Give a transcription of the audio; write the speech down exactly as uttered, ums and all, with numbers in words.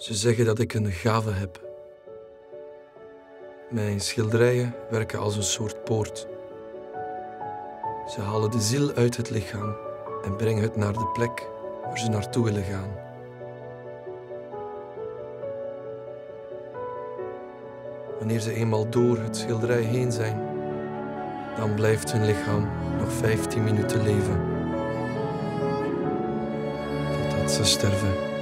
Ze zeggen dat ik een gave heb. Mijn schilderijen werken als een soort poort. Ze halen de ziel uit het lichaam en brengen het naar de plek waar ze naartoe willen gaan. Wanneer ze eenmaal door het schilderij heen zijn, dan blijft hun lichaam nog vijftien minuten leven. Totdat ze sterven.